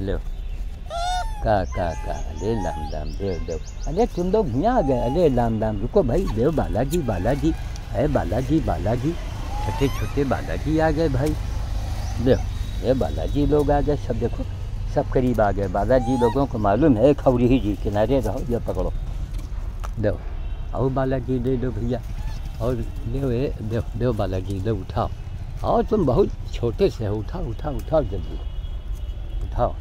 लो का अरे लाम लाम देव देव। अरे तुम लोग यहाँ आ गए, अरे लाम लाम रुको भाई, देव बालाजी बालाजी है, बालाजी बालाजी, छोटे छोटे बालाजी आ गए भाई। देव ये बालाजी लोग आ गए सब, देखो सब करीब आ गए। बालाजी लोगों को मालूम है खौरी जी किनारे रहो, ये पकड़ो देव। आओ बालाजी ले लो भैया, और ले देव देव बालाजी ले उठाओ। और तुम बहुत छोटे से हो, उठाओ उठाओ उठाओ जल्दी उठाओ।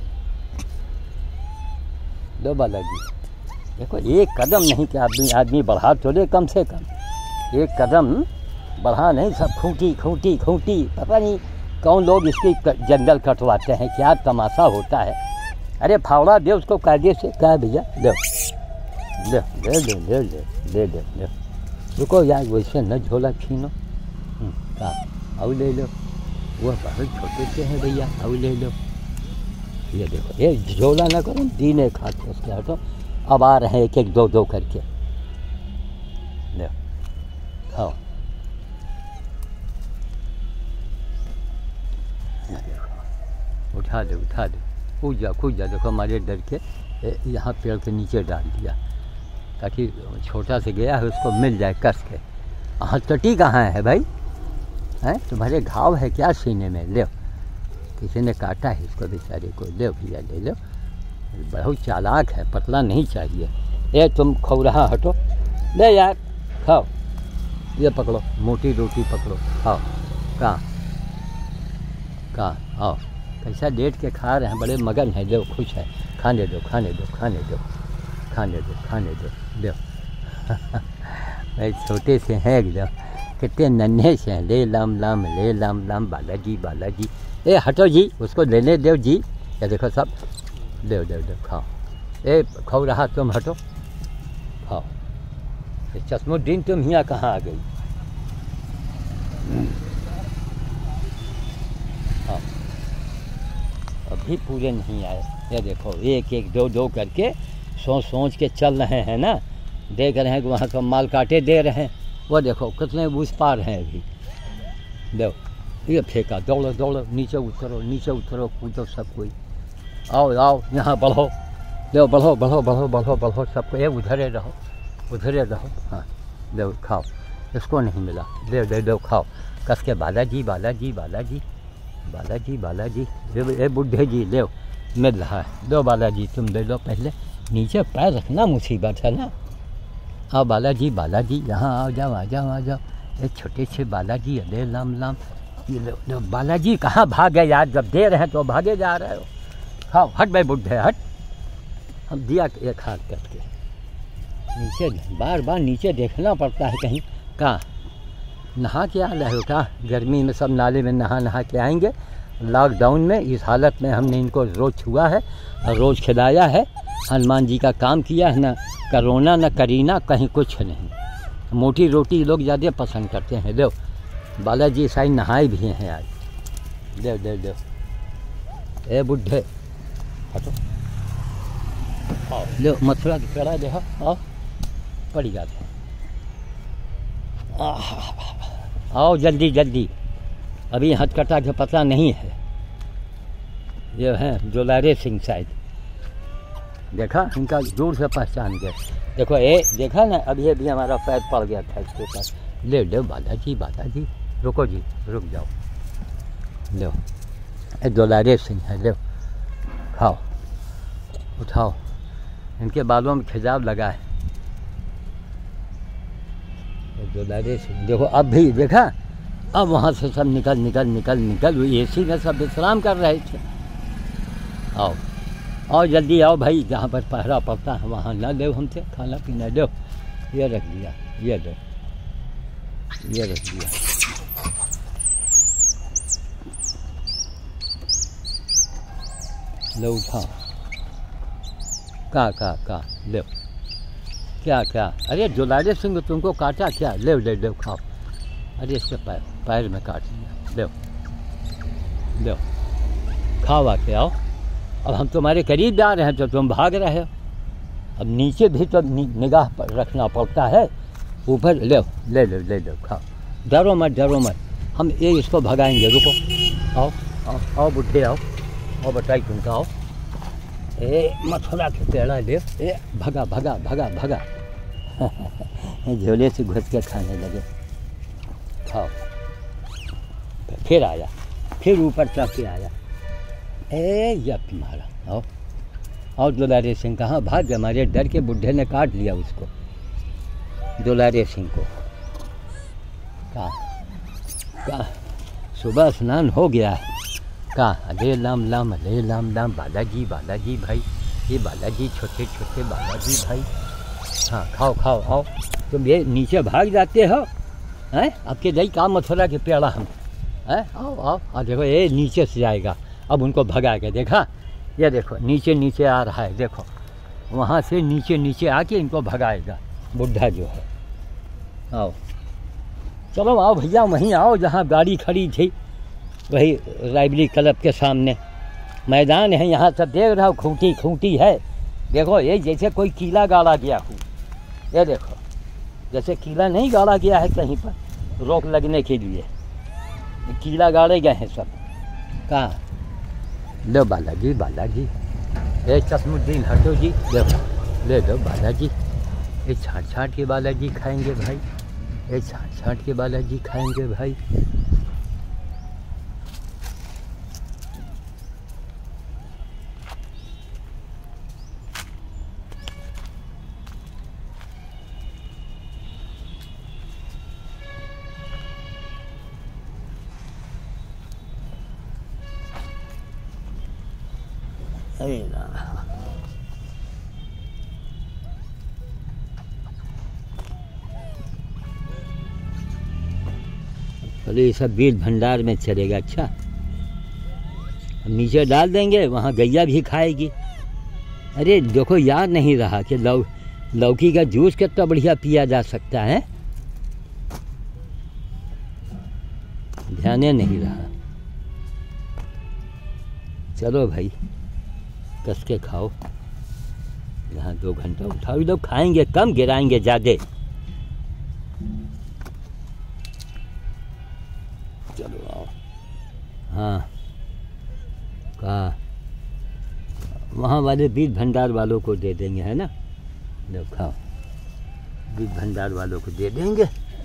दो बालाजी देखो, एक कदम नहीं कि आदमी बढ़ा तो ले, कम से कम एक कदम बढ़ा नहीं, सब खूंटी खूंटी खूंटी। पता नहीं कौन लोग इसकी जंगल कटवाते हैं, क्या तमाशा होता है। अरे फावड़ा दे उसको कायदे से, क्या भैया ले ले ले ले ले ले ले ले ले। रुको यार, वैसे न झोला छीनो। कहा आओ ले लो, वह बहुत छोटे से हैं भैया, आओ ले लो। ये देखो, ये झोला ना करो, दीने खाते उसके हटो। अब आ रहे हैं एक एक दो दो करके, ले खाओ। उठा दो उठा दो, कूद जा। देखो हमारे डर के यहाँ पेड़ के नीचे डाल दिया, ताकि छोटा से गया है उसको मिल जाए कस के। हथकटी कहाँ है भाई, हैं तुम्हारे घाव है क्या सीने में? ले, किसी ने काटा है इसको बेचारे को, ले भैया ले लो। बहुत चालाक है, पतला नहीं चाहिए। ये तुम खौराहा हटो, ले यार खाओ। ये पकड़ो, मोटी रोटी पकड़ो, खाओ। कहाँ आओ, कैसा लेट के खा रहे हैं, बड़े मगन हैं। लो खुश है, खाने दो खाने दो खाने दो खाने दो खाने दो दो। भाई छोटे से हैं एकदम, कितने नन्हे से हैं। ले लाम लाम ले लाम लाम, बालाजी बालाजी। ए हटो जी, उसको लेने दो जी। ये देखो सब दो दो दो, खाओ। ए खाओ रहा, तुम हटो खाओ। चश्मुद्दीन तुम यहाँ कहाँ आ गई? हाँ अभी पूरे नहीं आए। ये देखो एक एक दो दो करके सोच के चल रहे हैं ना। देख रहे हैं कि वहाँ सब माल काटे दे रहे हैं। वो देखो कितने उस पार हैं अभी। दो ये फेंका, दौड़ो दौड़ो, नीचे उतरो कूदो सब कोई। आओ आओ यहाँ बढ़ो, दो बढ़ो बढ़ो बढ़ो बढ़ो बढ़ो सबको। ये उधरे रहो। हाँ दो खाओ, इसको नहीं मिला, दे दो खाओ कस के। बालाजी बालाजी बालाजी बालाजी बालाजी। ये बुढ़े जी ले मिल रहा है, दो बालाजी तुम दे दो। पहले नीचे पैर रखना मुसीबत है ना। आओ बालाजी बालाजी, यहाँ आ जाओ। ये छोटे से बालाजी, अरे लाम लाम। ये लो बालाजी, कहाँ भागे यार, जब दे रहे हैं तो भागे जा रहे हो। खाओ, हट भाई बुढ़े हट। हम दिया एक हाथ करके नीचे, बार नीचे देखना पड़ता है कहीं। कहाँ नहा के आ रहे हो? कहाँ गर्मी में सब नाले में नहा के आएंगे। लॉकडाउन में इस हालत में हमने इनको रोज़ छुआ है और रोज़ खिलाया है। हनुमान जी का काम किया है, ना करोना ना करीना, कहीं कुछ नहीं। मोटी रोटी लोग ज़्यादा पसंद करते हैं। दो बालाजी साईं नहाए भी हैं आज। दो ए बुढ़े हटो, आओ लो मथुरा की पेड़ा देखो, आओ पड़ी जाते। आओ जल्दी, अभी हथकटा के पता नहीं है। ये हैं जोलारे सिंह शायद, देखा इनका दूर से पहचान गए। देखो ये देखा ना, अभी हमारा पैर पड़ गया था इसके पास। ले बालाजी रुको जी, रुक जाओ। लो ये जोलारे सिंह है, लो खाओ उठाओ। इनके बालों में खिजाव लगा है। जोलारे सिंह देखो, अब भी देखा, अब वहाँ से सब निकल एसी में सब विश्राम कर रहे थे। आओ जल्दी आओ भाई, जहाँ पर पहरा पड़ता है वहाँ ना दो हमसे खाना पीना। दो ये रख दिया, ये रख दिया। लो उठाओ। का लो क्या? अरे जोलारे सिंह तुमको काटा क्या? ले खाओ। अरे इसके पैर में काट दिया। लो खाओ, आके आओ। अब हम तुम्हारे करीब जा रहे हैं तो तुम भाग रहे हो। अब नीचे भी तो निगाह पर रखना पड़ता है, ऊपर ले खाओ। डरो मत, हम ये इसको भगाएंगे। रुको, आओ बुढ़े आओ, और बताई तुम का आओ। ए मथुरा के पेड़ा ले, ए भगा भगा भगा भगा झोले से घुस के खाने लगे। खाओ। फिर आया, फिर ऊपर चढ़ के आया। ए यप मारा। आओ और दुलारे सिंह कहाँ भाग गया, हमारे डर के बुढ़े ने काट लिया उसको, दुलारे सिंह को। कहाँ सुबह स्नान हो गया है। कहाँ अरे लाम लाम अरे लाम लाम, बालाजी बालाजी भाई, ये बालाजी छोटे छोटे बालाजी भाई। हाँ खाओ खाओ आओ। तुम ये नीचे भाग जाते हो हैं, आपके दही काम मथुरा के पेड़ा हम हैं। आओ आओ और देखो ये नीचे से जाएगा, अब उनको भगा के देखा, ये देखो नीचे नीचे आ रहा है, देखो वहाँ से नीचे नीचे आके इनको भगाएगा बुढ़ा जो है। आओ चलो आओ भैया, वहीं आओ जहाँ गाड़ी खड़ी थी, वही लाइब्रेरी क्लब के सामने मैदान है, यहाँ सब देख रहा हूँ, खूंटी खूंटी है। देखो ये जैसे कोई कीला गाड़ा गया हो, ये देखो जैसे कीला नहीं गाड़ा गया है कहीं पर रोक लगने के लिए, कीला गाड़े गए हैं सब। कहाँ लो बालाजी बालाजी, ये चश्मुद्दीन हटो जी, देखो ले दो बालाजी। ये छाँट छाँट के बालाजी खाएंगे भाई, ये छाँट छाँट के बालाजी खाएंगे भाई। अरे ये सब बीज भंडार में चलेगा। अच्छा हम नीचे डाल देंगे, वहाँ गैया भी खाएगी। अरे देखो याद नहीं रहा कि लौकी का जूस कितना बढ़िया पिया जा सकता है, ध्यान नहीं रहा। चलो भाई कस के खाओ, यहाँ 2 घंटा उठाओ, लोग खाएंगे कम गिराएंगे ज़्यादा। चलो आओ। हाँ कहाँ वहाँ वाले बीज भंडार वालों को दे देंगे, है ना, लो खाओ, बीज भंडार वालों को दे देंगे।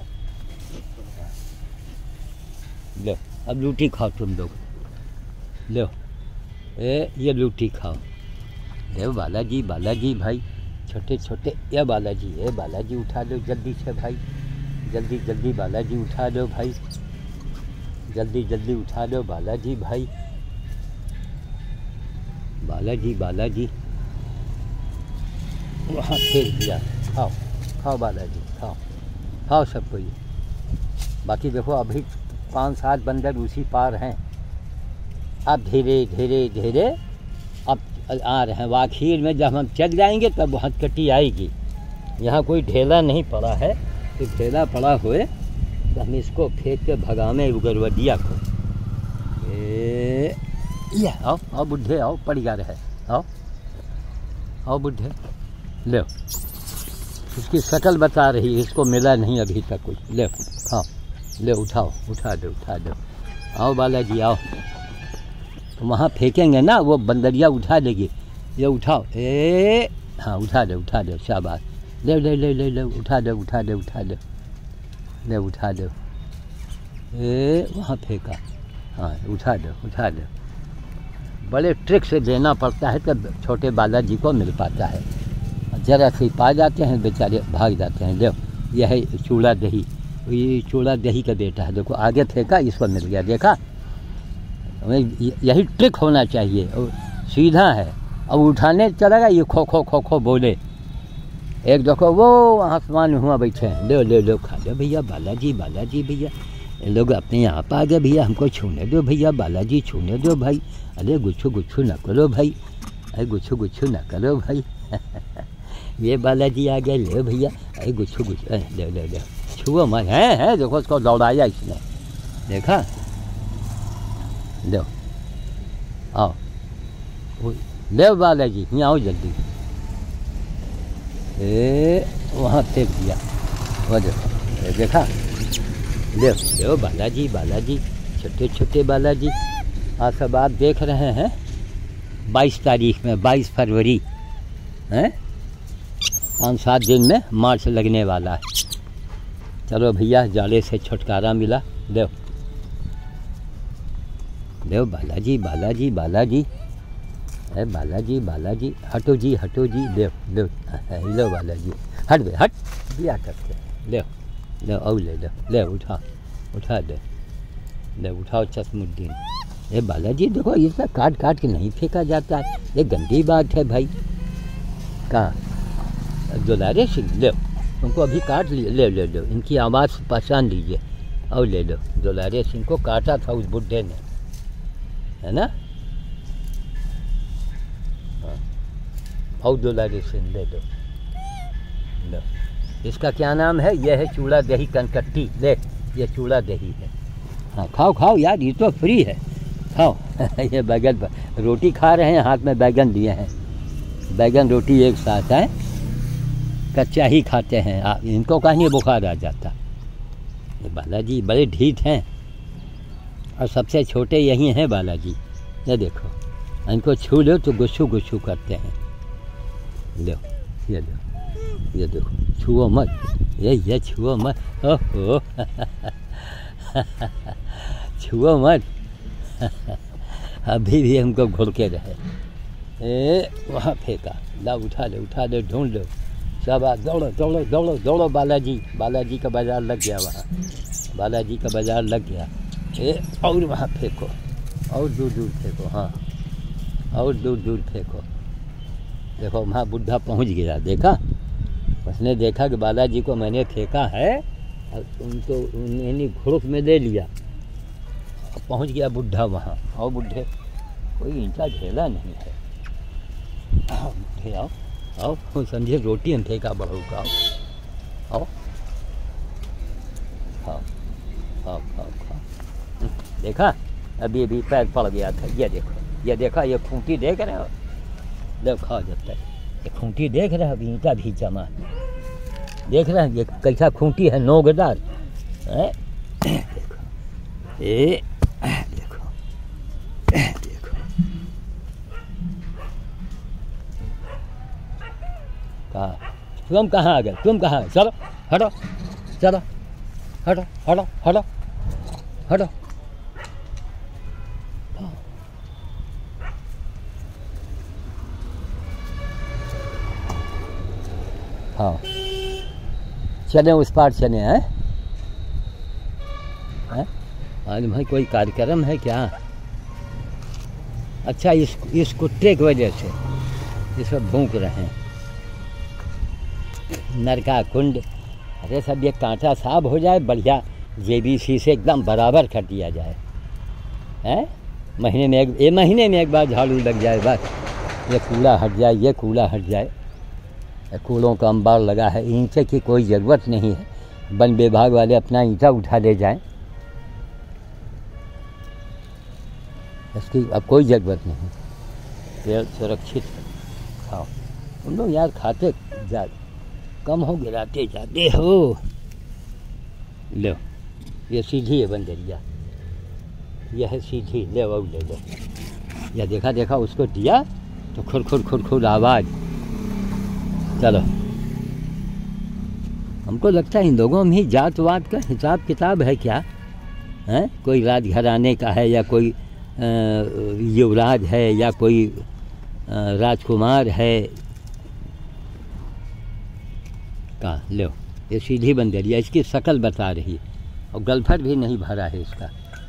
लो अब लूटी खाओ तुम लोग, लो ये लूटी खाओ। ये बालाजी बालाजी भाई, छोटे छोटे, ये बालाजी उठा लो जल्दी से भाई, जल्दी जल्दी बालाजी उठा लो भाई, जल्दी जल्दी उठा लो बालाजी भाई, बालाजी बालाजी। वहाँ फेंक दिया, खाओ खाओ बालाजी खाओ, खाओ सब कोई। बाकी देखो अभी 5-7 बंदर उसी पार हैं, अब धीरे धीरे धीरे अब आ रहे हैं। आखिर में जब हम चल जाएंगे तब हथकटी आएगी। यहाँ कोई ढेला नहीं पड़ा है, तो ढेला पड़ा हुए तो हम इसको फेंक के भगावे उगरवदिया को। ये आओ आओ बुढ़े आओ, पड़ जा रहे, आओ आओ बुढ़े, ले उसकी शक्ल बता रही है, इसको मिला नहीं अभी तक कुछ। ले खाओ, ले उठाओ, उठा दो, आओ बालाजी आओ। तो वहाँ फेंकेंगे ना, वो बंदरिया उठा लेगी। ये उठाओ, हाँ उठा दो शाबाश, ले ले ले ले ले उठा दो, ले उठा दो। वहाँ फेंका, हाँ उठा दो। बड़े ट्रिक से देना पड़ता है तब छोटे बालाजी को मिल पाता है। जरा से पा जाते हैं बेचारे, भाग जाते हैं। ले यह है चूड़ा दही, ये चूड़ा दही का बेटा है, देखो आगे फेंका, इसको मिल गया, देखा। यही ट्रिक होना चाहिए, और सीधा है। अब उठाने चला गया, ये खो खो खो खो बोले। एक देखो वो आसमान में हुआ बैठे हैं, लो खा लो भैया, बालाजी भैया। लोग अपने यहाँ पर आ गए, भैया हमको छूने दो भैया, बालाजी छूने दो भाई। अरे गुच्छू न करो भाई, अरे गुच्छू न करो भाई ये बालाजी आ गए, ले भैया, अरे गुच्छू ले छुओ मत, है देखो उसको दौड़ाया इसने, देखा। लो आओ, ले बालाजी यहाँ आओ जल्दी। वहाँ फेंक दिया, वो देखो, देखा। ले बालाजी छोटे छोटे बालाजी। सब आप देख रहे हैं 22 तारीख में, 22 फरवरी हैं, 5-7 दिन में मार्च लगने वाला है। चलो भैया, जाले से छुटकारा मिला। देव देव बालाजी बालाजी बालाजी, अरे बालाजी बालाजी, हटो जी हटो जी, देव देव, लो बालाजी, हट बे हट, दिया करते, ले ले और ले लो, ले उठा उठा दे, ले उठाओ चश्मुद्दीन। ये बालाजी देखो, इसमें काट काट के नहीं फेंका जाता है, ये गंदी बात है भाई। कहाँ दुलारे सिंह, ले तुमको अभी काट लिए, ले ले लो, इनकी आवाज़ पहचान लीजिए और ले लो। दुलारे सिंह को काटा था उस बुड्ढे ने, है ना। हाँ, और दुलारे सिंह ले लो, लो। इसका क्या नाम है? यह है चूड़ा दही कनकट्टी, ले ये चूड़ा दही है। हाँ खाओ खाओ यार, ये तो फ्री है, खाओ। ये बैगन पर रोटी खा रहे हैं, हाथ में बैगन लिए हैं, बैगन रोटी एक साथ है, कच्चा ही खाते हैं। इनको कहीं बुखार आ जाता। ये बालाजी बड़े ढीठ हैं और सबसे छोटे यही हैं बालाजी। ये देखो, इनको छू लो तो गुस्सू गुस्सू करते हैं। लो ये लो, ये देखो, छुओ मत, ये छुओ मत, ओहो छुओ मत अभी भी हमको घुर के रहे। वहाँ फेंका, ला उठा ले ढूंढ लो, सब दौड़ो दौड़ो दौड़ो दौड़ो। बालाजी, बालाजी का बाज़ार लग गया वहाँ, बालाजी का बाज़ार लग गया। और वहाँ फेंको, और दूर दूर फेंको, हाँ और दूर दूर फेंको। देखो वहाँ बुढ़ा पहुँच गया, देखा, उसने देखा कि बालाजी को मैंने फेंका है और उनको उन्हें घुड़क में दे लिया। पहुँच गया बुढ़ा वहाँ, और बुढ़े कोई ईंटा ढेला नहीं है। बुढ़े आओ आओ, समझे रोटी हम फेंका बहू का, आओ खाओ खाओ खाओ खाओ। देखा, अभी अभी पैर पड़ गया था। ये देखो, ये देखा, ये खूंटी देख रहे हो, देखो खाओ जब तक। ये खूंटी देख रहे हो, ईंटा भी जमा, देख रहे हैं ये कैसा खूंटी है, नोकदार है। देखो ये, देखो देखो, कहा तुम कहाँ आ गए, तुम कहाँ? चलो हटो, चलो हटो हटो हटो हटो। हाँ चले उस पार चले हैं। आज भाई कोई कार्यक्रम है क्या? अच्छा, इस कुत्ते की वजह से ये सब भूख रहे हैं। नरका कुंड, अरे सब ये कांटा साफ हो जाए, बढ़िया JBC से एकदम बराबर कर दिया जाए, हैं? महीने में एक बार झाड़ू लग जाए, बस ये कूड़ा हट जाए, ये कूड़ा हट जाए। कूड़ों का अंबार लगा है, ईंटे की कोई ज़रूरत नहीं है। वन विभाग वाले अपना ईंटा उठा ले जाएं, इसकी अब कोई ज़रूरत नहीं। पेड़ सुरक्षित खाओ। तुम लोग यार खाते जा कम हो, गिराते जाते हो। लो ये सीधी है बंदरिया, यह है सीधी, ले वो ले लो। या देखा देखा, उसको दिया तो खुर खुर खुर खुर आवाज़। चलो, हमको लगता है इन लोगों में ही जातवाद का हिसाब किताब है क्या? हैं? कोई राजघराने का है, या कोई युवराज है, या कोई राजकुमार है। कहाँ लो, ये सीधी बंदरिया, इसकी शक्ल बता रही है, और गलफर भी नहीं भरा है इसका।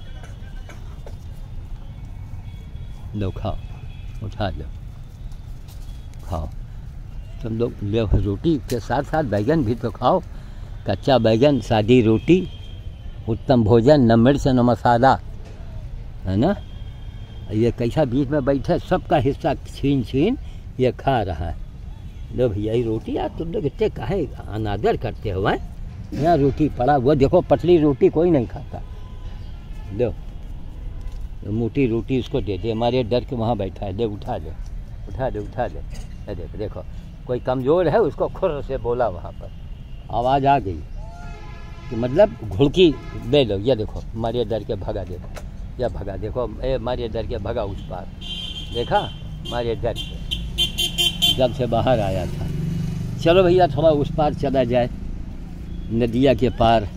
लो खाओ, उठा लो, खाओ तुम लोग। ले रोटी के साथ साथ बैगन भी तो खाओ, कच्चा बैगन, सादी रोटी, उत्तम भोजन, न मिर्च न मसाला, है ना। ये कैसा बीच में बैठे, सबका हिस्सा छीन छीन ये खा रहा है। लो भैया ये रोटी, यार तुम लोग इतने काहे अनादर करते हो? हैं, यहाँ रोटी पड़ा, वो देखो पतली रोटी कोई नहीं खाता। लो मोटी रोटी इसको दे दे, हमारे डर के वहाँ बैठा है। ले उठा दे, उठा दे, उठा दे। देखो देखो, कोई कमज़ोर है, उसको खुर से बोला, वहाँ पर आवाज़ आ गई कि मतलब घुड़की दे लो। ये देखो मारिए डर के भगा, देखो या भगा, देखो मारिए डर के भगा उस पार, देखा हमारे डर से जब से बाहर आया था। चलो भैया थोड़ा उस पार चला जाए, नदिया के पार।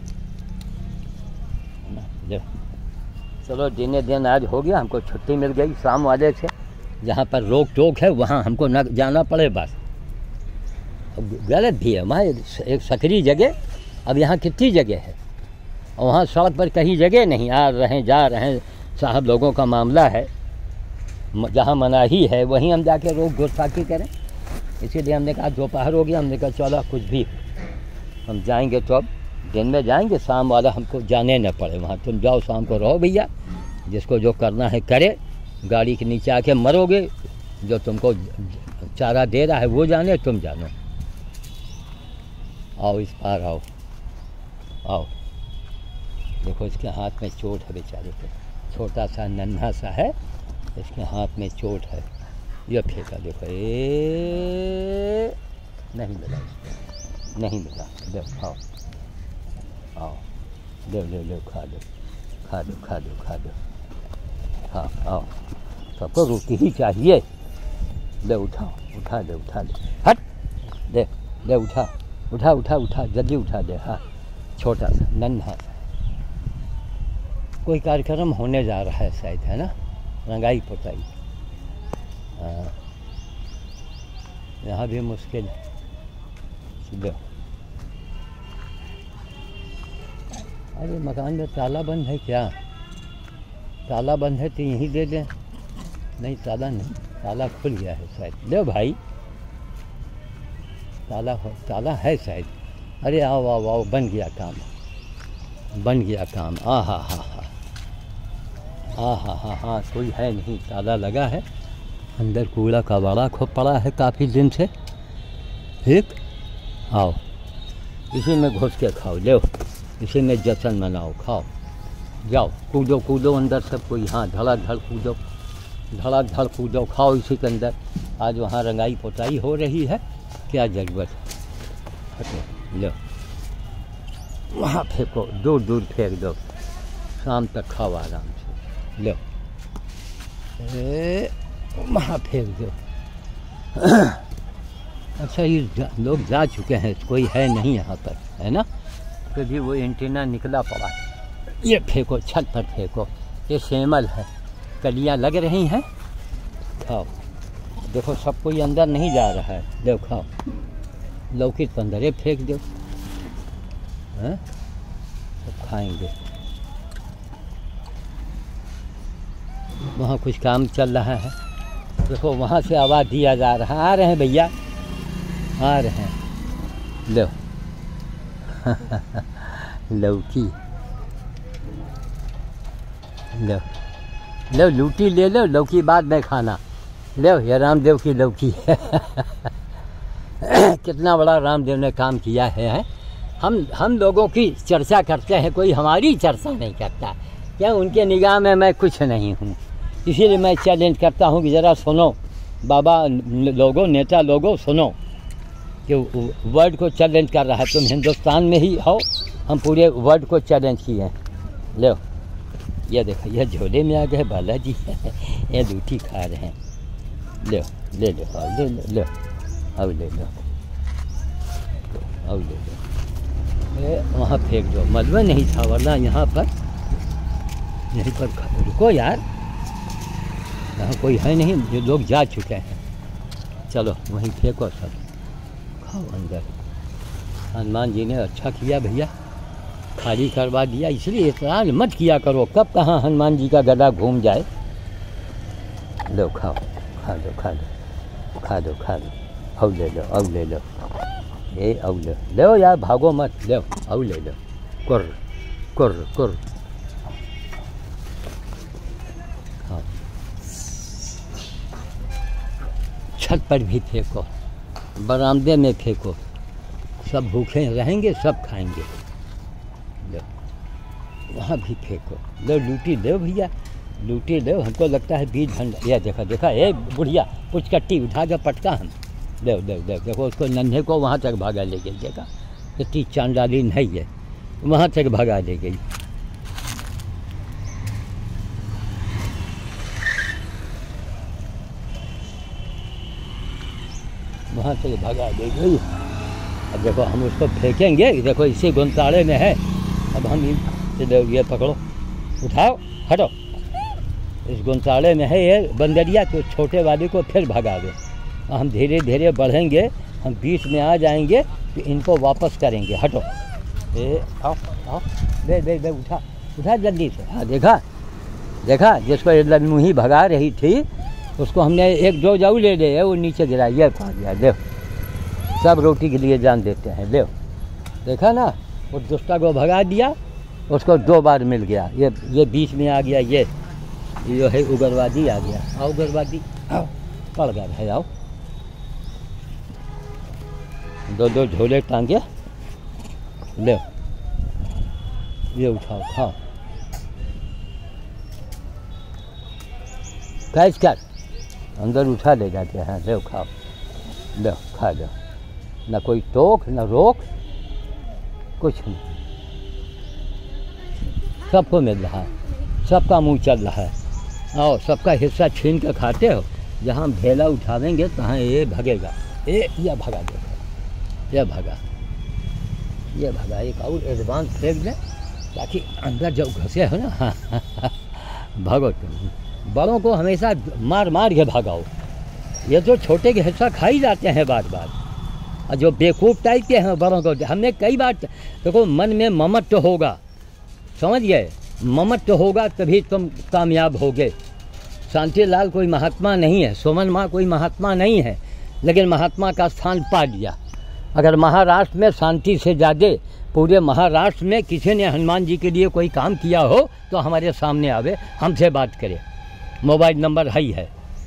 चलो दिन दिन आज हो गया, हमको छुट्टी मिल गई शाम वाले से। जहाँ पर रोक टोक है वहाँ हमको न जाना पड़े बस। गलत भी है, वहाँ एक सकरी जगह, अब यहाँ कितनी जगह है, और वहाँ सड़क पर कहीं जगह नहीं, आ रहे हैं जा रहे हैं, साहब लोगों का मामला है। जहाँ मनाही है वहीं हम जाके रोक गुस्ताखी करें। इसीलिए हमने कहा दोपहर हो गया, हमने कहा चलो कुछ भी हम जाएंगे तो अब दिन में जाएंगे, शाम वाला हमको जाने न पड़े वहाँ। तुम जाओ शाम को रहो भैया, जिसको जो करना है करे, गाड़ी के नीचे आके मरोगे, जो तुमको चारा दे रहा है वो जाने, तुम जानो। आओ इस पार आओ, आओ। देखो इसके हाथ में चोट है बेचारे को, छोटा सा नन्हा सा है, इसके हाथ में चोट है। ये फेंका देखो, नहीं मिला इसको, नहीं मिला। दो खाओ, आओ, दो ले लो, खा दो, खा दो, खा दो, खा दो। हाँ आओ, सबको रोटी ही चाहिए। ले उठाओ, उठा दे, उठा दे, हट दे, ले उठा, उठा उठा उठा, जल्दी उठा दे। हाँ छोटा सा नन्हा सा, कोई कार्यक्रम होने जा रहा है शायद, है ना, रंगाई पोताई। हाँ यहाँ भी मुश्किल है। दो, अरे मकान में ताला बंद है क्या? ताला बंद है तो यहीं दे दें। नहीं ताला नहीं, ताला खुल गया है शायद। ले भाई, ताला है शायद। अरे आओ आओ आओ, बन गया काम, बन गया काम। आ हा हा हा, हाँ हाँ हाँ हाँ, कोई है नहीं, ताला लगा है। अंदर कूड़ा कबाड़ा खूब पड़ा है काफ़ी दिन से। ठीक, आओ इसी में घुस के खाओ, ले इसी में जश्न मनाओ, खाओ, जाओ कूदो कूदो अंदर सब कोई। हाँ धड़ाधड़ कूदो, धड़ाधड़ कूदो, खाओ इसी के अंदर। आज वहाँ रंगाई पोताई हो रही है, क्या ज़रूरत है। हटो, लो वहाँ फेंको, दूर दूर फेंक दो, शाम तक खाओ आराम से। लो वहाँ फेंक दो। अच्छा ये लोग जा चुके हैं, कोई है नहीं यहाँ पर, है ना। फिर भी वो एंटीना निकला पड़ा है। ये फेंको, छत पर फेंको। ये सेमल है, कलियाँ लग रही हैं, खाओ। देखो सब कोई अंदर नहीं जा रहा है, देखो खाओ। लौकी तो अंदर ही फेंक दो, हैं सब खाएंगे। वहाँ कुछ काम चल रहा है, देखो वहाँ से आवाज़ दिया जा रहा है। आ रहे हैं भैया, आ रहे हैं। लो लौकी, लो लो लूटी ले लो, लौकी बाद में खाना। लो ये रामदेव की लौकी है। कितना बड़ा रामदेव ने काम किया है। हम लोगों की चर्चा करते हैं, कोई हमारी चर्चा नहीं करता। क्या उनके निगाह में मैं कुछ नहीं हूँ। इसीलिए मैं चैलेंज करता हूँ कि ज़रा सुनो बाबा लोगों, नेता लोगों, सुनो कि वर्ल्ड को चैलेंज कर रहा है। तुम हिंदुस्तान में ही हो, हम पूरे वर्ल्ड को चैलेंज किए हैं। लो ये देखो, ये झोले में आ गए बालाजी। ये लूटी खा रहे हैं। लो ले लो, और ले लो, लो अब ले लो, अब ले लो। वहाँ फेंक दो, मलबा नहीं था वरना यहाँ पर, यहीं पर रुको यार, यहाँ कोई है नहीं, जो लोग जा चुके हैं। चलो वहीं फेंको, सब खाओ अंदर। हनुमान जी ने अच्छा किया भैया, खाली करवा दिया। इसलिए इतराज मत किया करो, कब कहाँ हनुमान जी का गदा घूम जाए। लो खाओ, खा दो, खा दो, खा दो, खा दो। अब ले लो, अब ले लो, ये अब लो यार, भागो मत, लो अब ले लो। कुर्र कुर्र कुर्र, हाँ। छत पर भी फेंको, बरामदे में फेंको, सब भूखे रहेंगे, सब खाएंगे। लो वहाँ भी फेंको। लो लूटी लो भैया, लूटी लो। हमको लगता है बीज भंडार। यह देखा देखा, ए बुढ़िया पुचकट्टी उठा के पटका हम। दो दो दो, देखो उसको नन्हे को वहाँ तक भागा ले गई। देखा इतनी चांडाली नहीं है, वहाँ तक भागा ले गई। वहाँ से भगा दे गई। अब देखो हम उसको फेंकेंगे, देखो इसी गुंताड़े में है। अब हम ये पकड़ो, उठाओ, हटो, इस गुंताड़े में है ये बंदरिया, तो छोटे वाले को फिर भगा दे। हम धीरे धीरे बढ़ेंगे, हम बीच में आ जाएंगे तो इनको वापस करेंगे। हटो, ए आओ आओ, दे दे दे, उठा उठा जल्दी से। हाँ देखा देखा, जिसको ये लड़मुही भगा रही थी उसको हमने एक दो जाऊ ले ले, वो नीचे गिरा, ये खा दिया। ले, सब रोटी के लिए जान देते हैं। ले, देखा ना, वो दुष्टा को भगा दिया, उसको 2 बार मिल गया। ये बीच में आ गया, ये जो है उग्रवादी आ गया। आओ उग्रवादी, आओ, पड़ गया है, आओ। 2 झोले टांगे, ले ये उठाओ, खाओ, कैच कर, अंदर उठा ले जाते हैं। ले खाओ, ले खा लो, न कोई टोक न रोक, कुछ नहीं, सबको मिल रहा है, सबका मुंह चल रहा है। आओ, सबका हिस्सा छीन कर खाते हो। जहाँ हम ढेला उठावेंगे तहाँ ये भगेगा। ये भगा देखो, ये भगा, ये भगा। एक और एडवांस फेंक दे ताकि अंदर जब घसे हो ना। हाँ भागो तुम, बड़ों को हमेशा मार मार के भगाओ। ये तो छोटे के हिस्सा खा ही जाते हैं बार बार, और जो बेवकूफ़ टाइप के हैं बड़ों को हमने कई बार देखो, मन में ममत्व होगा, समझ गए, ममत्व होगा तभी तुम कामयाब होगे। शांतिलाल कोई महात्मा नहीं है, सुमन माँ कोई महात्मा नहीं है, लेकिन महात्मा का स्थान पा लिया। अगर महाराष्ट्र में शांति से ज़्यादा पूरे महाराष्ट्र में किसी ने हनुमान जी के लिए कोई काम किया हो तो हमारे सामने आवे, हमसे बात करे। मोबाइल नंबर है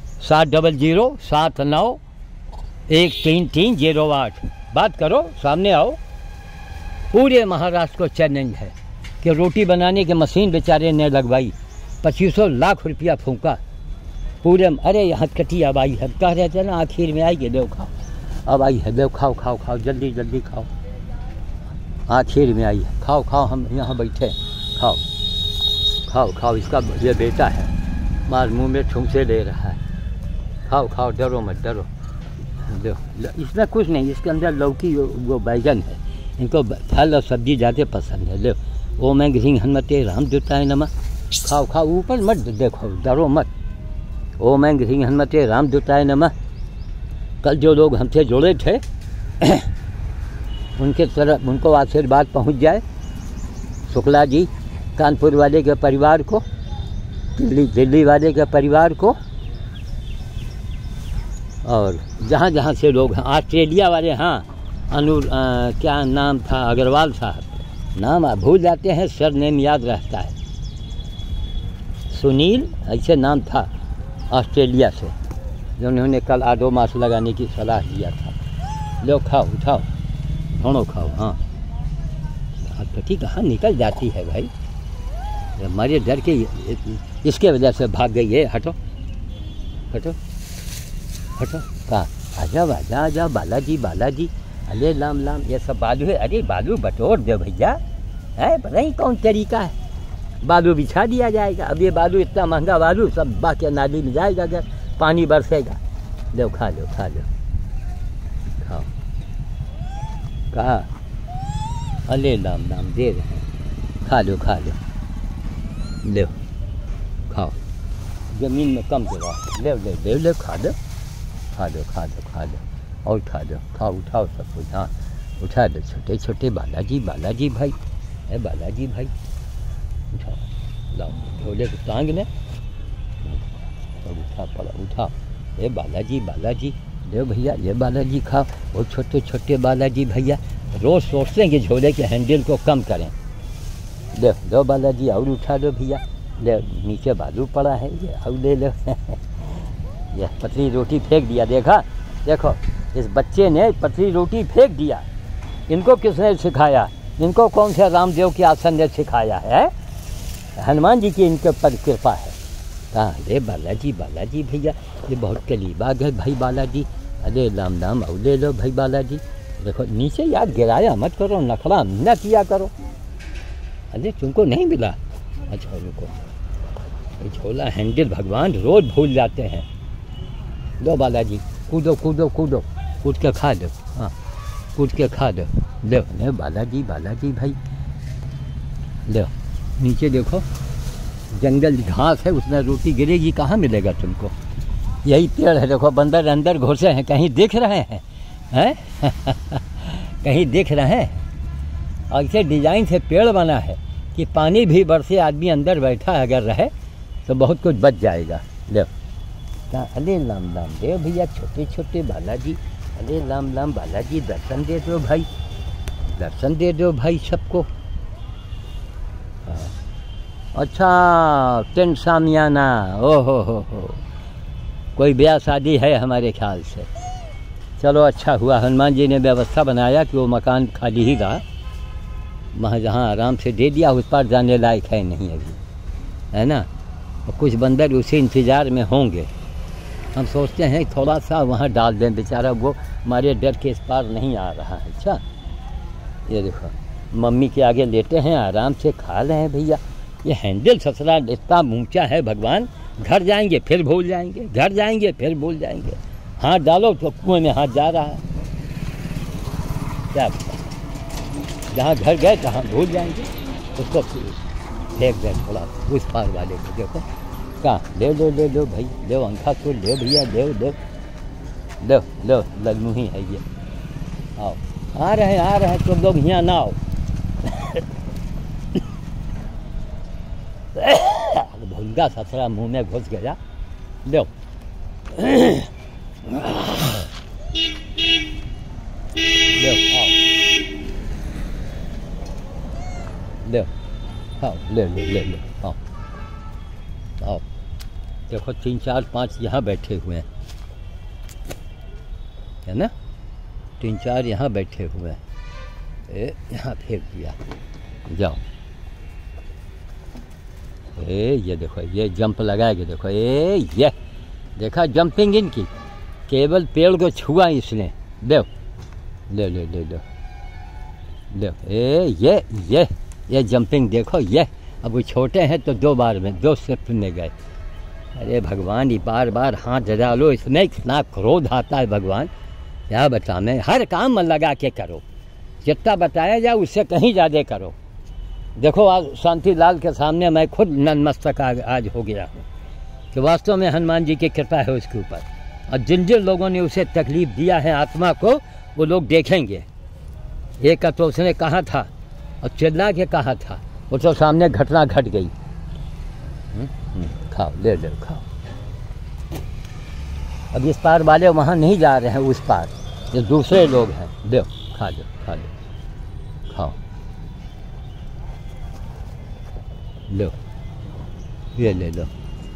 700-79-13308। बात करो, सामने आओ। पूरे महाराष्ट्र को चैलेंज है कि रोटी बनाने की मशीन बेचारे ने लगवाई, 2500 लाख रुपया फूंका पूरे। अरे यहाँ कटी अब आई है, कह रहे थे ना आखिर में आएगी, देव खाओ, अब आई है, देव खाओ खाओ खाओ, जल्दी जल्दी खाओ, आखिर में आई है, खाओ खाओ, हम यहाँ बैठे, खाओ खाओ खाओ। इसका ये बेटा है, मार मुँह में ठुमसे ले रहा है, खाओ खाओ, डरो मत, डरो। इसमें कुछ नहीं, इसके अंदर लौकी वो बैगन है, इनको फल और सब्जी ज़्यादा पसंद है। ले, ओम ऐं ह्रीं हनुमते रामदूताय नमः, खाओ खाओ, ऊपर मत देखो, डरो मत। ओम ऐं ह्रीं हनुमते रामदूताय नमः। कल जो लोग हमसे जुड़े थे उनके तरफ उनको आशीर्वाद पहुंच जाए। शुक्ला जी कानपुर वाले के परिवार को, दिल्ली वाले के परिवार को, और जहाँ जहाँ से लोग हैं, ऑस्ट्रेलिया वाले, हाँ क्या नाम था, अग्रवाल साहब, नाम भूल जाते हैं, सर नेम याद रहता है, सुनील ऐसे नाम था, ऑस्ट्रेलिया से, जो उन्होंने कल आदो मास लगाने की सलाह दिया था। लो खाओ, उठाओ, दोनों खाओ। हाँ, कटी कहाँ निकल जाती है भाई, हमारे डर के इसके वजह से भाग गई है। हटो हटो हटो, कहाँ, आजा आजा आजा, बालाजी बालाजी, अरे लाम लाम, ये सब बालू है। अरे बालू बटोर दो भैया, है पता ही कौन तरीका है, बालू बिछा दिया जाएगा। अब ये बालू इतना महंगा बालू सब बह के नाली में जाएगा, अगर पानी बरसेगा। लो खा लो, खा लो, खाओ, कहा, अले लाम लाम दे रहे हैं, खा लो खा लो, ले खाओ, ज़मीन में कम गिरा, ले ले ले ले, खा लो खा लो खा लो खा लो, और खा लो, खाओ, उठाओ सब कुछ। हाँ उठा दो, छोटे छोटे बालाजी बालाजी भाई, है बालाजी भाई, उठाओ, लाओ झोले को टांग ले, उठा पड़ा, उठाओ, ये बालाजी बालाजी, ले भैया, ये बालाजी खाओ, वो छोटे छोटे बालाजी भैया। रोज़ सोचते हैं कि झोले के हैंडल को कम करें। ले दो बालाजी, और उठा लो भैया, ले नीचे बालू पड़ा है, ये और ले लो। ये पतली रोटी फेंक दिया, देखा, देखो इस बच्चे ने पतली रोटी फेंक दिया। इनको किसने सिखाया, इनको कौन से रामदेव के आसन ने सिखाया है? हनुमान जी की इनके पर कृपा है। कहाँ, अरे बालाजी बालाजी भैया, ये बहुत कलीबाग है भाई बालाजी, अरे राम नाम और ले लो भाई बालाजी। देखो नीचे यार गिराया मत करो, नखरा न किया करो। अरे तुमको नहीं मिला, अच्छा रुको, झोला हैंडल भगवान रोज भूल जाते हैं। लो बालाजी, कूदो कूदो कूदो, कूट के खा दो, हाँ कूट के खा दो। ले ले बालाजी बालाजी भाई, ले नीचे देखो जंगल घास है, उसमें रोटी गिरेगी कहाँ मिलेगा तुमको। यही पेड़ है, देखो बंदर अंदर घुसे हैं, कहीं दिख रहे हैं, हैं? कहीं दिख रहे हैं। और इसे डिजाइन से पेड़ बना है कि पानी भी बरसे, आदमी अंदर बैठा अगर रहे तो बहुत कुछ बच जाएगा। ले अरे राम राम दे भैया, छोटे छोटे बालाजी, अरे राम राम बालाजी, दर्शन दे दो भाई, दर्शन दे दो भाई सबको। अच्छा टेंट सामियाना, ओ हो, कोई ब्याह शादी है हमारे ख्याल से। चलो अच्छा हुआ हनुमान जी ने व्यवस्था बनाया कि वो मकान खाली ही रहा, वहाँ जहाँ आराम से दे दिया, उस पर जाने लायक है नहीं अभी, है ना। और कुछ बंदर उसी इंतज़ार में होंगे। हम सोचते हैं थोड़ा सा वहाँ डाल दें, बेचारा वो हमारे डर के इस पार नहीं आ रहा है। अच्छा ये देखो मम्मी के आगे लेटे हैं, आराम से खा रहे हैं भैया। ये हैंडल ससरा इतना ऊंचा है, भगवान घर जाएंगे फिर भूल जाएंगे, घर जाएंगे फिर भूल जाएंगे। हाथ डालो तो कुएं में हाथ जा रहा है, क्या जहाँ घर गए तहाँ भूल जाएंगे, उसको फेंक दें थोड़ा उस पार वाले को। देखो कहाँ ले लो भाई, ले अंखा को ले भैया, लो लगनू ही है ये। आओ आ रहे हैं तुम लोग यहाँ ना आओ। भूंगा ससरा मुंह में घुस गया। लो आओ ले आओ। देखो 3 4 5 यहाँ बैठे हुए हैं, है ना, 3 4 यहाँ बैठे हुए हैं। यहाँ फेंक दिया, जाओ। ये देखो ये जंप लगाएगा, देखो ये देखा जंपिंग इनकी, केवल पेड़ को छुआ इसने। ले ये जंपिंग देखो ये। अब वो छोटे हैं तो 2 बार में 2 शिफ्ट में गए। अरे भगवान ये बार बार हाथ डालो, इसमें इतना क्रोध आता है भगवान, क्या बताएं। हर काम मन लगा के करो, जितना बताया जाए उससे कहीं ज़्यादा करो। देखो आज शांति लाल के सामने मैं खुद नतमस्तक आज हो गया हूँ कि वास्तव में हनुमान जी की कृपा है उसके ऊपर। और जिन जिन लोगों ने उसे तकलीफ़ दिया है आत्मा को, वो लोग देखेंगे। एक का तो उसने कहा था और चिल्ला के कहा था, वो तो सामने घटना घट गई। खाओ ले खाओ। अब इस पार वाले वहाँ नहीं जा रहे हैं, उस पार ये दूसरे लोग हैं। दो खा लो खाओ, लो ये ले लो,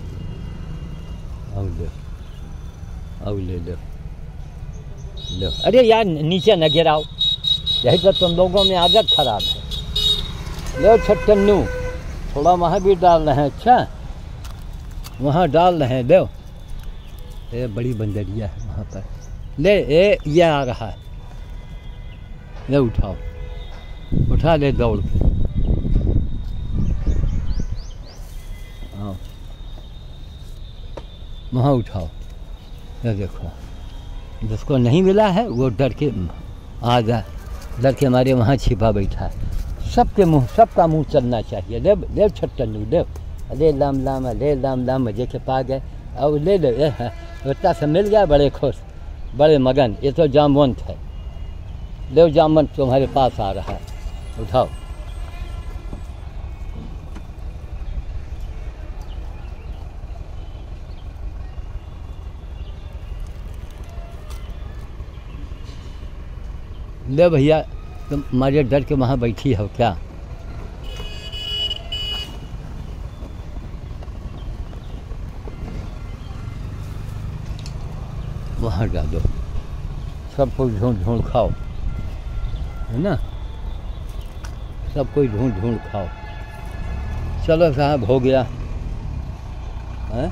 आओ ले लो। अरे यार नीचे न गिराओ, यही तो तुम लोगों में आदत खराब है। लो छट्टन्नू, थोड़ा वहाँ भी डाल रहे हैं। अच्छा वहाँ डाल रहे हैं, लो। ये बड़ी बंदरिया है वहाँ पर। ले ये आ रहा है, ले उठा ले दौड़ के। आओ वहाँ उठाओ। ये देखो जिसको नहीं मिला है वो डर के आ जा, डर के हमारे वहाँ छिपा बैठा है। सबका मुँह चलना चाहिए। ले छट्टन्नू ले, अरे लाम लाम मजे के पा गए। और ले लो, इतना से मिल गया, बड़े खुश बड़े मगन। ये तो जामवंत है, ले जामवंत तुम्हारे पास आ रहा है, उठाओ। ले भैया, तुम हमारे डर के वहाँ बैठी हो क्या? वहाँ डालो, सब कोई ढूंढ खाओ, है ना, सब कोई ढूंढ खाओ। चलो साहब हो गया है,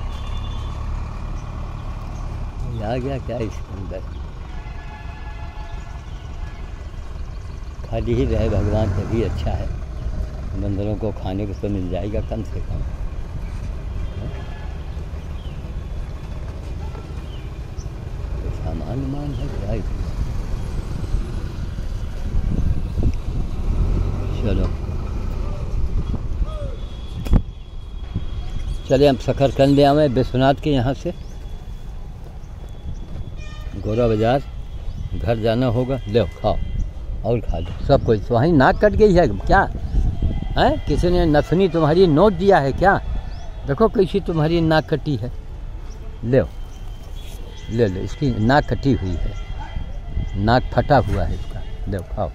आ गया क्या इसके अंदर? खाली ही रहे भगवान तभी अच्छा है। बंदरों को खाने को तो मिल जाएगा कम से कम। सामान हनुमान है भाई। चलो चले हम शकरकंद ले आवे विश्वनाथ के यहाँ से, गोरा बाजार घर जाना होगा। ले खाओ और खा लो सब कुछ। वहीं नाक कट गई है क्या है? किसी ने नथनी तुम्हारी नोट दिया है क्या? देखो कैसी तुम्हारी नाक कटी है। ले ले लो, इसकी नाक कटी हुई है, नाक फटा हुआ है इसका। ले खाओ।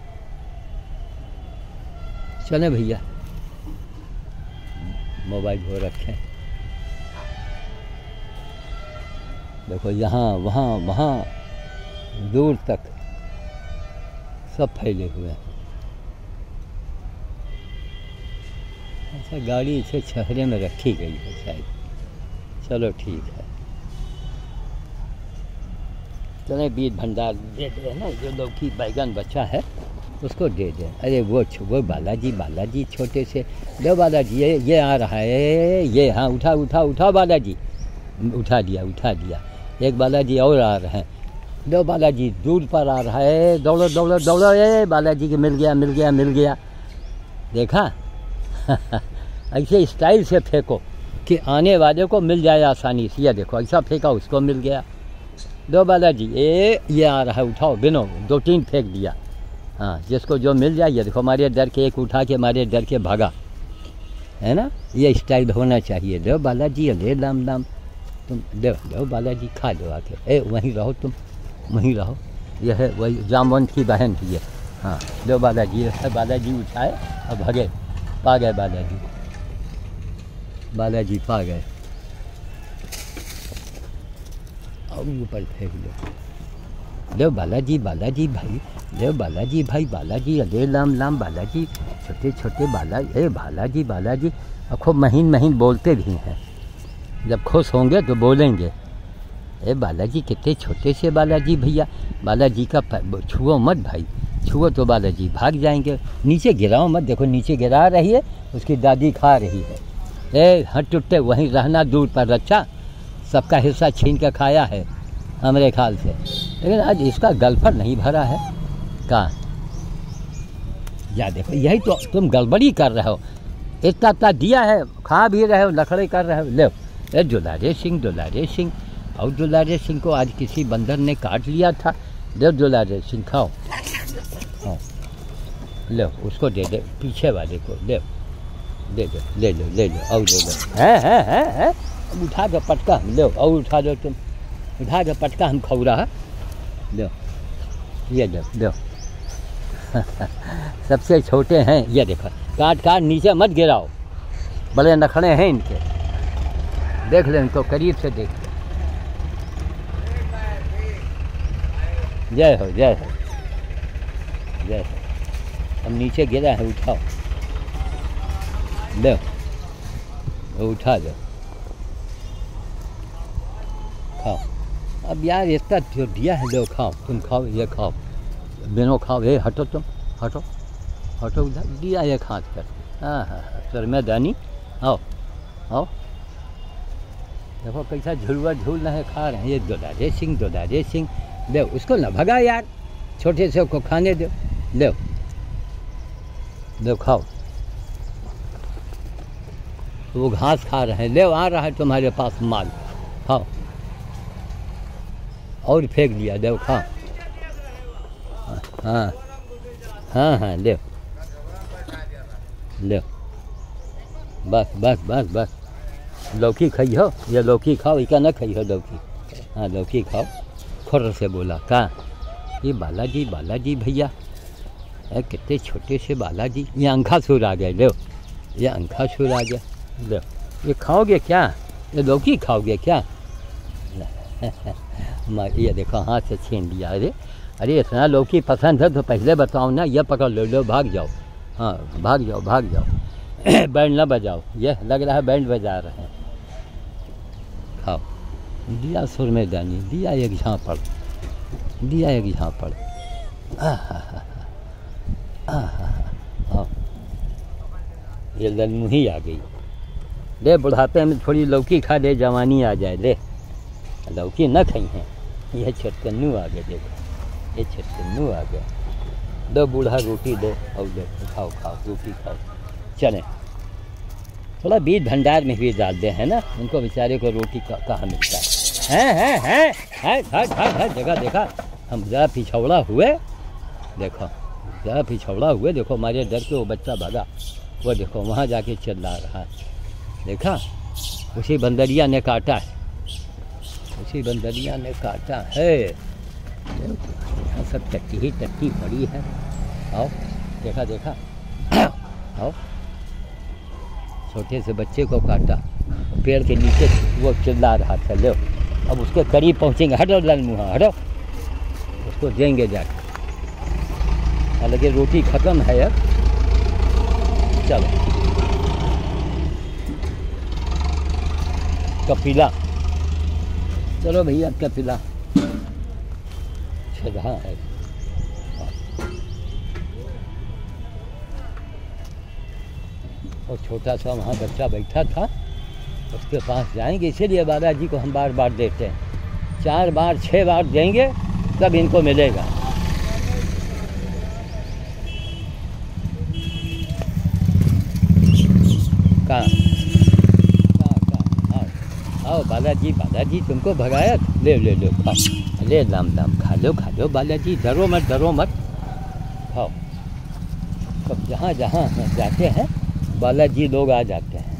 चले भैया, मोबाइल हो रखें। देखो यहाँ वहाँ वहाँ दूर तक सब फैले हुए हैं। ऐसा गाड़ी इसे छहरे में रखी गई है शायद। चलो ठीक है, चले बीज भंडार दे दे ना, जो लौकी बैगन बचा है उसको दे दे। अरे वो बालाजी छोटे से। दो बालाजी, ये आ रहा है, ये हाँ उठा उठा उठा बालाजी, उठा दिया। एक बालाजी और आ रहे हैं। दो बालाजी दूर पर आ रहा है। दौड़ो दौड़ो दौड़ो, ये बालाजी के मिल गया। देखा ऐसे स्टाइल से फेंको कि आने वाले को मिल जाए आसानी से। ये देखो ऐसा फेंका, उसको मिल गया। दो बालाजी, ये आ रहा है, उठाओ बिनो। 2-3 फेंक दिया। हाँ, जिसको जो मिल जाए। ये देखो हमारे डर के एक उठा के हमारे डर के भागा, है ना? ये स्टाइल होना चाहिए। दो बालाजी, ले दाम तुम दो बालाजी, खा लो आके। वहीं रहो, तुम वहीं रहो। यह है वही जामवंत की बहन थी ये। हाँ, दो बालाजी उठाए और भगे, पा गए बालाजी पा गए। और ऊपर फेंक दो। दो बालाजी भाई, दो बालाजी भाई, बालाजी अले लाम बालाजी, छोटे बालाजी। और खूब महीन बोलते भी हैं। जब खुश होंगे तो बोलेंगे। बालाजी कितने छोटे से बालाजी भैया। बालाजी का छुओ मत भाई, छुओ तो बालाजी भाग जाएंगे। नीचे गिराओ मत, देखो नीचे गिरा रही है, उसकी दादी खा रही है। हट टुट्टे, वहीं रहना दूर पर। अच्छा, सबका हिस्सा छीन के खाया है हमारे ख्याल से, लेकिन आज इसका गलफर नहीं भरा है। कहाँ या देखो, यही तो तुम गड़बड़ी कर रहे हो। इतना दिया है, खा भी रहे हो, नखरे कर रहे हो। ले दुलारे सिंह, और दुलारे सिंह को आज किसी बंदर ने काट लिया था। दे दुलारे सिंह, खाओ। हाँ, लो उसको दे दे, पीछे वाले को ले लो और ले लो। है उठा दो पटका, लो और उठा दो, तुम उठा दो पटका, हम खौरा है। लो ये लो सबसे छोटे हैं। ये देखो, काट नीचे मत गिराओ, बड़े नखड़े हैं इनके। देख लो इनको, करीब से देख लो। जय हो। अब नीचे गिरा है, उठाओ, लो उठा दो, खाओ। अब यार इतना जो दिया है, लो खाओ, तुम खाओ, ये खाओ, बिनो खाओ। हटो तुम, हटो उधर, दिया ये खाँच कर। हाँ, सर में दानी, आओ। देखो कैसा झुलवा झूल रहे, खा रहे हैं। ये दुलारे सिंह, ले उसको न भगा यार, छोटे से को खाने दो। लो खाओ। वो घास खा रहे हैं। ले आ रहा है तुम्हारे पास माल, खाओ। और फेंक दिया, दो खाओ। हाँ, ले बस। लौकी खाइयो, ये लौकी खाओ, इका न खाइयो लौकी। हाँ, लौकी खाओ। खुर से बोला, कहाँ ये बालाजी भैया, कितने छोटे से बालाजी। ये अंखा सुर आ गया। लो ये अंखा सुर आ गया। लो ये खाओगे क्या? ये लौकी खाओगे क्या? ये देखो हाथ से छीन लिया। अरे इतना लौकी पसंद है तो पहले बताओ ना। ये पकड़ लो, भाग जाओ। हाँ, भाग जाओ। बैंड ना बजाओ, ये लग रहा है बैंड बजा रहे हैं। खाओ। दिया सुर में दानी, दिया एक झाँपड़। ये ललमुही आ गई। ले बुढ़ापे में थोड़ी लौकी खा ले, जवानी आ जाए। ले लौकी न खाई हैं, यह छटकन्नू आ गया, देखो ये छटकन्नू आ गया। दो बूढ़ा रोटी दो और देखो खाओ खाओ रोटी खाओ। चलें थोड़ा बीज भंडार में भी डाल दे, है ना, उनको बेचारे को रोटी कहाँ मिलता है। जगह देखा, हम ज़रा पिछौड़ा हुए, देखो ज़रा पिछौड़ा हुए, देखो हमारे डर के वो बच्चा भागा, वो देखो वहाँ जाके चिल्ला रहा है, देखा उसी बंदरिया ने काटा है, उसी बंदरिया ने काटा है। यहाँ सब टट्टी ही टट्टी पड़ी है। आओ देखा देखा, आओ छोटे से बच्चे को काटा, पेड़ के नीचे वो चिल्ला रहा था। लो अब उसके करीब पहुँचेंगे, हटो लाल मुँहा हटो, उसको देंगे जाके। हालांकि रोटी ख़त्म है अब, चलो कपिला, चलो भैया कपिला छदा है। और छोटा सा वहाँ बच्चा बैठा था, उसके पास जाएंगे, इसीलिए बालाजी को हम बार बार देते हैं। 4 बार 6 बार देंगे तब इनको मिलेगा। कहाँ आओ बालाजी, बालाजी तुमको भगाया, ले ले लो खाओ, ले दाम दाम खा लो बालाजी, डरो मत खाओ। सब जहाँ जहाँ जाते हैं बालाजी लोग आ जाते हैं।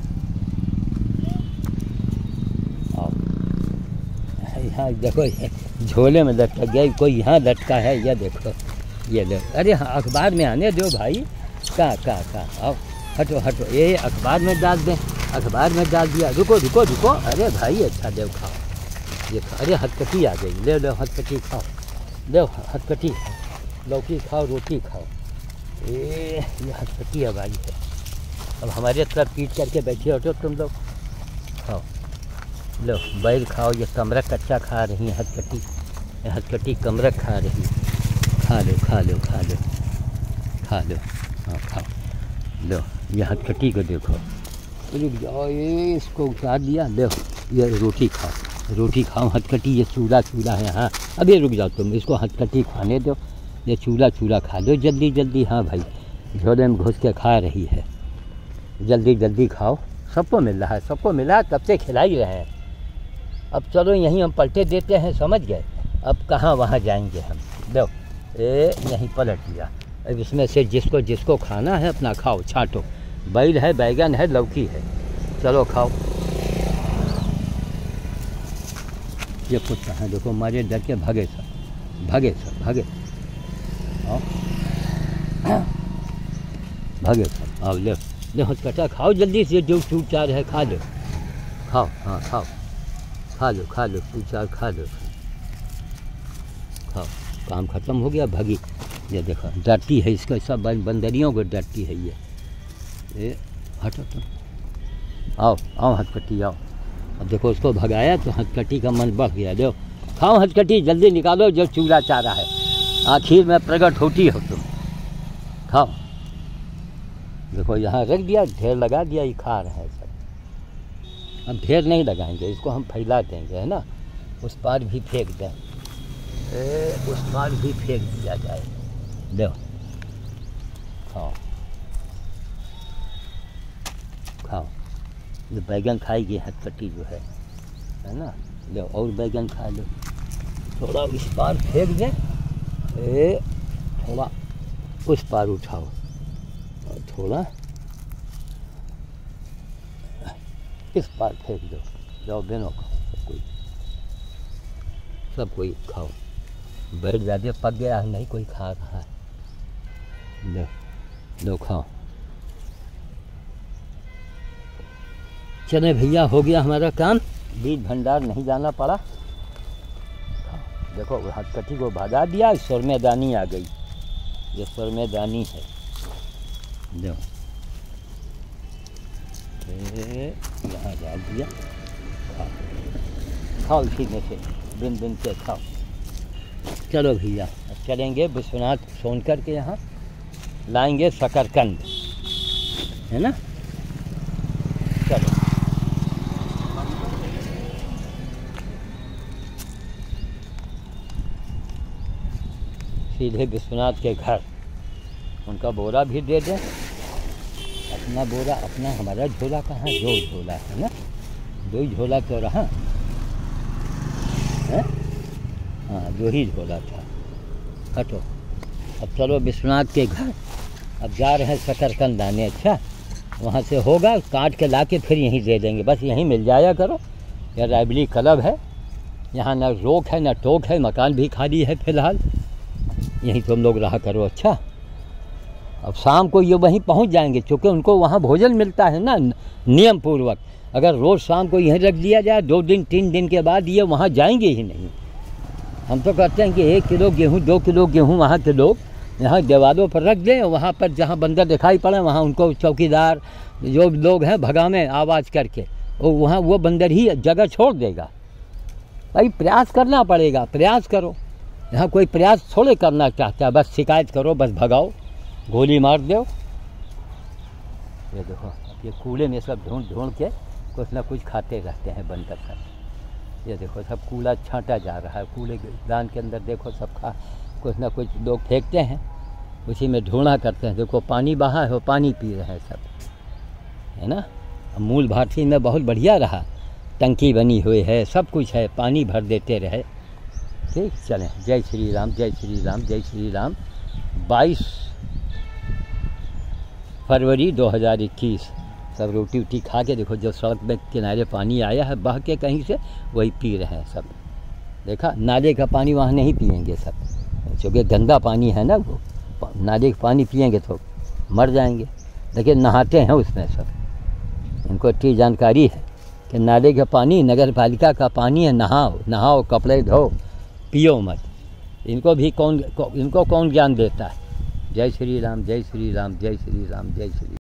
आओ यहाँ देखो, झोले में लटक गया कोई, यहाँ लटका है, ये देखो ये लो। अरे हाँ अखबार में आने दो भाई, कहाँ आओ हटो हटो, ये अखबार में डाल दें, अखबार में डाल दिया। रुको रुको रुको, अरे भाई अच्छा दो खाओ, ये खाओ। अरे हथकटी आ गई, ले लो हथकटी खाओ, लो हथकटी खाओ, लौकी खाओ रोटी खाओ। ये हथकटी अब आई है, अब हमारे तरफ पीट करके बैठे हो तो तुम लोग खाओ, लो बैल खाओ। ये कमरक कच्चा खा रही है हथकटी, हथकटी कमरक खा रही है, खा लो खा लो खा लो खा लो, हाँ खाओ, लो ये हथकटी को देखो, रुक जाओ, ये इसको उतार दिया, लो ये रोटी खाओ हथकटी, ये चूल्हा है। हाँ अभी रुक जाओ तुम, इसको हथकटी खाने दो, ये चूल्हा खा लो जल्दी जल्दी। हाँ भाई झोले में घुस के खा रही है, जल्दी जल्दी खाओ, सबको मिल रहा है, सबको मिला, तब से खिला ही रहे हैं। अब चलो यहीं हम पलटे देते हैं, समझ गए, अब कहाँ वहाँ जाएंगे हम। लो यहीं पलट दिया, अब इसमें से जिसको जिसको खाना है अपना खाओ, छाँटो, बैल है, बैगन है, लौकी है, चलो खाओ। ये कुत्ता है देखो, हमारे डर के भागे सब भागे सब। आओ ले हथकटा खाओ जल्दी से, जो चूर चार है खा लो, खाओ हाँ खाओ, खा लो चूर चार खा लो, खाओ। काम ख़त्म हो गया, भागी। ये देखो डरती है, इसका सब बंदरियों को डरती है ये हटो तुम, आओ हथकटी आओ। अब देखो उसको भगाया तो हथकटी का मन बढ़ गया। दो खाओ हथकटी, जल्दी निकालो जो चूल्हा चारा है, आखिर में प्रकट होती हो तुम, खाओ। देखो यहाँ रख दिया, ढेर लगा दिया, ये खा रहे हैं सब। अब ढेर नहीं लगाएंगे, इसको हम फैला देंगे, है ना, उस पार भी फेंक दें, उस पार भी फेंक दिया जाए। दो खाओ, जो बैगन खाएगी हथकटी जो है ना, लो और बैगन खा लो, थोड़ा इस पार फेंक दें, थोड़ा उस पार उठाओ, और थोड़ा इस पार फेंक दो, जाओ बहनों खाओ, सब कोई खाओ। बैठ ज़्यादा पक गया है, नहीं कोई खा रहा है, लो खाओ। चले भैया हो गया हमारा काम, बीज भंडार नहीं जाना पड़ा। देखो हथकटी को भगा दिया, सुरमेदानी आ गई, ये सुरमेदानी है, लो यहाँ डाल दिया, खाओ इसी में से बिन बिन के खाओ। चलो भैया अब चलेंगे विश्वनाथ सोनकर के यहाँ, लाएंगे शकरकंद, है ना, चलो। सीधे विश्वनाथ के घर। उनका बोरा भी दे दें, अपना बोरा अपना, हमारा झोला कहाँ, दो झोला है ना, दो ही झोला तो रहा है। हाँ, दो ही झोला था। हटो, अब चलो विश्वनाथ के घर। अब जा रहे हैं शकरकंद लाने। अच्छा, वहाँ से होगा काट के ला के फिर यहीं दे देंगे, बस यहीं मिल जाया करो। यह रायबली क्लब है, यहाँ न रोक है न टोक है, मकान भी खाली है फ़िलहाल, यहीं तुम लोग रहा करो। अच्छा, अब शाम को ये वहीं पहुँच जाएंगे, चूँकि उनको वहाँ भोजन मिलता है ना नियम पूर्वक। अगर रोज़ शाम को यहीं रख दिया जाए, 2 दिन 3 दिन के बाद ये वहाँ जाएंगे ही नहीं। हम तो कहते हैं कि 1 किलो गेहूँ 2 किलो गेहूँ वहाँ के लोग यहाँ दीवारों पर रख दें, वहाँ पर जहाँ बंदर दिखाई पड़े वहाँ उनको चौकीदार जो लोग हैं भगावें आवाज़ करके, वहाँ वो बंदर ही जगह छोड़ देगा। भाई प्रयास करना पड़ेगा, प्रयास करो। यहाँ कोई प्रयास थोड़े करना चाहता है, बस शिकायत करो, बस भगाओ, गोली मार दो। ये देखो, ये कूड़े में सब ढूंढ ढूंढ के कुछ ना कुछ खाते रहते हैं बंदर का। ये देखो सब कूड़ा छांटा जा रहा है, कूड़े दान के अंदर देखो सब खा कुछ ना कुछ लोग फेंकते हैं, उसी में ढूंढा करते हैं। देखो पानी बहा है, वो पानी पी रहे हैं सब, है ना। मूल भारती में बहुत बढ़िया रहा, टंकी बनी हुई है, सब कुछ है, पानी भर देते रहे। ठीक, चलें। जय श्री राम, जय श्री राम, जय श्री राम। 22 फरवरी 2021। सब रोटी वोटी खा के देखो, जो सड़क में किनारे पानी आया है बह के कहीं से, वही पी रहे हैं सब। देखा, नाले का पानी वहाँ नहीं पिएंगे सब, क्योंकि गंदा पानी है ना, वो नाले का पानी पिएंगे तो मर जाएंगे। लेकिन नहाते हैं उसमें सब। इनको इतनी जानकारी है कि नाले का पानी नगर पालिका का पानी है, नहाओ नहाओ, कपड़े धो, पियो मत। इनको कौन ज्ञान देता है। जय श्री राम, जय श्री राम, जय श्री राम, जय श्री राम।